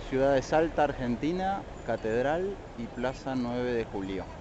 Ciudad de Salta, Argentina, Catedral y Plaza 9 de Julio.